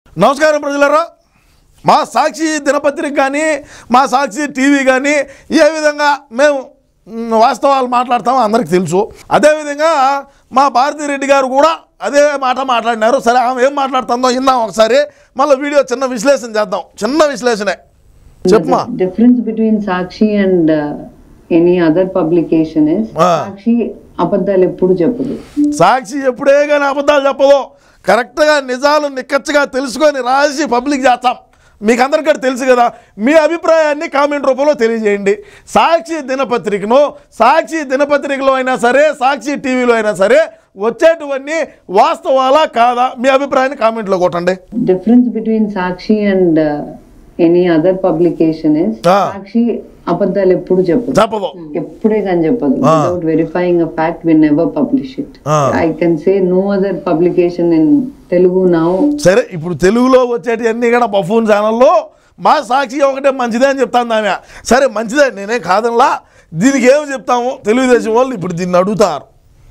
నమస్కారం ప్రజలారా. మా సాక్షి దినపత్రిక కానీ మా సాక్షి టీవీ కానీ ఏ విధంగా మేము వాస్తవాలు మాట్లాడతామో అందరికీ తెలుసు. అదేవిధంగా మా భారతిరెడ్డి గారు కూడా అదే మాట మాట్లాడినారు. సరే, ఆమె ఏం మాట్లాడుతుందో విన్నాం ఒకసారి, మళ్ళీ వీడియో చిన్న విశ్లేషణ చేద్దాం. చిన్న విశ్లేషణే చెప్పమా. Difference between Sakshi and any other publication is Sakshi అబద్ధాలు ఎప్పుడు చెప్పదు. సాక్షి ఎప్పుడే కానీ అబద్ధాలు చెప్పదు. కరెక్ట్గా నిజాలు నిక్కచ్చిగా తెలుసుకొని రాసి పబ్లిక్ చేస్తాం. మీకు అందరికీ తెలుసు కదా. మీ అభిప్రాయాన్ని కామెంట్ రూపంలో తెలియజేయండి. సాక్షి దినపత్రికలో అయినా సరే, సాక్షి టీవీలో అయినా సరే వచ్చేటివన్నీ వాస్తవాలా కాదా, మీ అభిప్రాయాన్ని కామెంట్లో కొట్టండి. Difference between Sakshi and any other publication is Sakshi అబద్ధాలు ఎప్పుడు చెప్పదు. ఎప్పుడే కానీ చెప్పదు. Without verifying a fact we never publish it. I can say no other publication in Telugu now. సరే, ఇప్పుడు తెలుగులో వచ్చేటి అన్ని కూడా బఫూన్ ఛానల్లో మా సాక్షి ఒకటే మంచిదే అని చెప్తాను ఆమె. సరే, మంచిదే, నేనేం కాదనలా. దీనికి ఏమి చెప్తాము తెలుగుదేశం వాళ్ళు? ఇప్పుడు దీన్ని అడుగుతారు.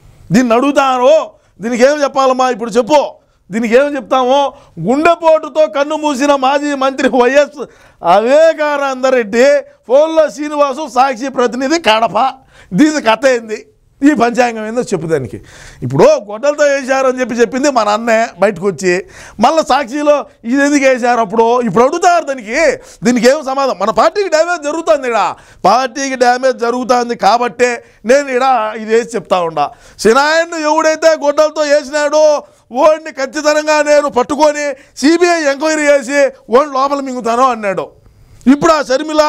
దీనికి ఏమి చెప్పాలమ్మా? ఇప్పుడు చెప్పు. దీనికి ఏమి చెప్తాము? గుండెపోటుతో కన్ను మూసిన మాజీ మంత్రి వైఎస్ వివేకానందరెడ్డి ఫోన్లో శ్రీనివాసు సాక్షి ప్రతినిధి కడప. దీని కథ ఏంది, ఈ పంచాంగం ఏందో చెప్పుదానికి. ఇప్పుడు గొడ్డలతో వేశారని చెప్పింది మన అన్నే బయటకు వచ్చి, మళ్ళీ సాక్షిలో ఇది ఎందుకు వేశారు ఇప్పుడు అడుగుతారు. దీనికి ఏం సమాధానం? మన పార్టీకి డ్యామేజ్ జరుగుతుంది. పార్టీకి డ్యామేజ్ జరుగుతుంది కాబట్టే నేను ఇది వేసి చెప్తా ఉండా. సినాయన్ను ఎవడైతే గొడ్డలతో వేసినాడో ఓడిని ఖచ్చితంగా నేను పట్టుకొని సిబిఐ ఎంక్వైరీ చేసి ఓడిని లోపల మింగుతాను అన్నాడు. ఇప్పుడు ఆ షర్మిల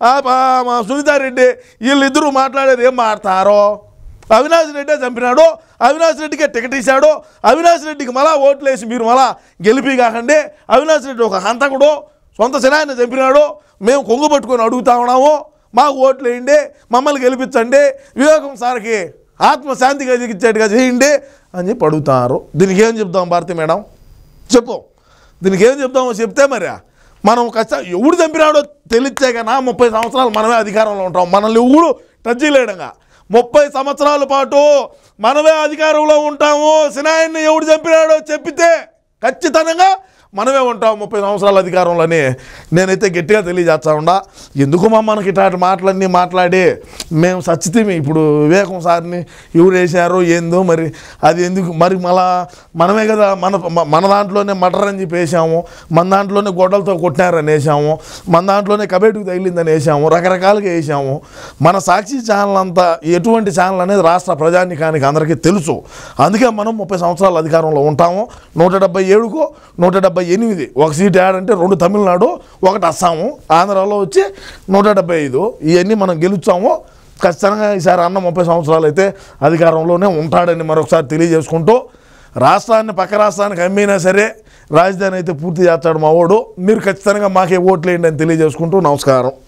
సునీతారెడ్డి వీళ్ళిద్దరూ మాట్లాడేది ఏం మాట్లాడతారో? అవినాష్ రెడ్డే చంపినాడు, అవినాష్ రెడ్డికే టికెట్ ఇచ్చాడు, అవినాష్ రెడ్డికి మళ్ళా ఓట్లు వేసి మీరు మళ్ళా గెలిపి కాకండి, అవినాష్ రెడ్డి ఒక హంతకుడు, సొంత సినాయన్ని చంపినాడు, మేము కొంగు పట్టుకొని అడుగుతా ఉన్నాము, మాకు ఓట్లు వేయండి, మమ్మల్ని గెలిపించండి, వివేకం సార్కి ఆత్మశాంతిగా దిగిచ్చేట్టుగా చేయండి అని చెప్పి అడుగుతారు. దీనికి ఏం చెప్తాం భారతి మేడం? చెప్పు. దీనికి ఏం చెప్తామో చెప్తే మరి మనం ఎవడు చంపినాడో తెలిస్తే కన్నా 30 సంవత్సరాలు మనమే అధికారంలో ఉంటాం. మనల్ని ఎవడు టచ్ చేయలేడంగా 30 సంవత్సరాల పాటు మనమే అధికారంలో ఉంటాము. సినాయన్ని ఎవడు చంపినాడో చెప్పితే ఖచ్చితంగా మనమే ఉంటాం 30 సంవత్సరాల అధికారంలోని నేనైతే గట్టిగా తెలియజేస్తా ఉండా. ఎందుకు మనకి ఇట్లాంటి మాటలన్నీ మాట్లాడి మేము సచ్చితేమి ఇప్పుడు వివేకం సార్ని ఎవరు వేసారో ఏందో మరి అది ఎందుకు మరి మళ్ళా మనమే కదా మన దాంట్లోనే మర్డర్ అని చెప్పి వేసాము, మన దాంట్లోనే గొడ్డలతో కొట్టినారని వేసాము, మన దాంట్లోనే కబేటుకు తగిలిందని వేసాము, రకరకాలుగా వేసాము. మన సాక్షి ఛానల్ అంతా ఎటువంటి ఛానల్ అనేది రాష్ట్ర ప్రజానికానికి అందరికీ తెలుసు. అందుకే మనం 30 సంవత్సరాల అధికారంలో ఉంటాము. 177కు 178 ఒక సీట్ యాడంటే 2 తమిళనాడు, 1 అస్సాము, ఆంధ్రాలో వచ్చి 175. ఇవన్నీ మనం గెలుచాము. ఖచ్చితంగా ఈసారి అన్న 30 సంవత్సరాలు అయితే అధికారంలోనే ఉంటాడని మరొకసారి తెలియజేసుకుంటూ, రాష్ట్రాన్ని పక్క రాష్ట్రానికి అమ్మినా సరే రాజధాని అయితే పూర్తి చేస్తాడు మా వాడు. మీరు ఖచ్చితంగా మాకే ఓట్లు వేయండి అని తెలియజేసుకుంటూ నమస్కారం.